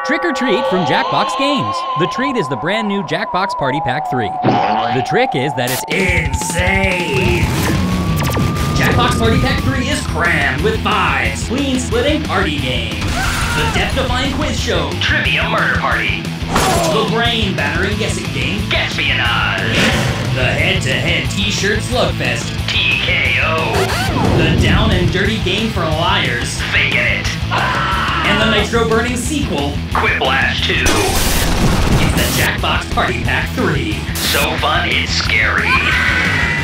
Trick or treat from Jackbox Games. The treat is the brand new Jackbox Party Pack 3. The trick is that it's insane. Jackbox Party Pack 3 is crammed with 5 spleen-splitting party games. The death-defying quiz show, Trivia Murder Party. The brain-battering guessing game, Gaspionnage. The head-to-head t-shirt slugfest, TKO. The down and dirty game for liars, Faking It. And the nitro-burning sequel, Quiplash 2. It's the Jackbox Party Pack 3. So fun, it's scary.